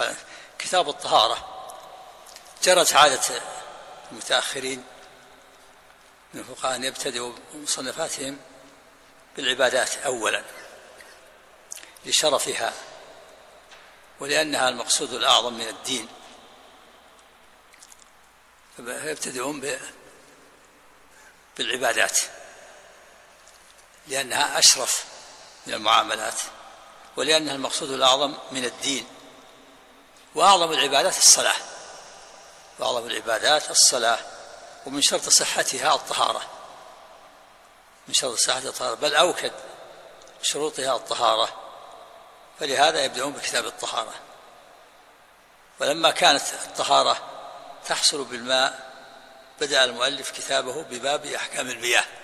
كتاب الطهارة جرت عادة المتأخرين من الفقهاء أن يبتدئوا مصنفاتهم بالعبادات أولا لشرفها ولأنها المقصود الأعظم من الدين، فيبتدئون بالعبادات لأنها أشرف من المعاملات ولأنها المقصود الأعظم من الدين. وأعظم العبادات الصلاة، وأعظم العبادات الصلاة، ومن شرط صحتها الطهارة، من شرط صحتها الطهارة، بل أوكد شروطها الطهارة، فلهذا يبدأون بكتاب الطهارة. ولما كانت الطهارة تحصل بالماء بدأ المؤلف كتابه بباب أحكام المياه،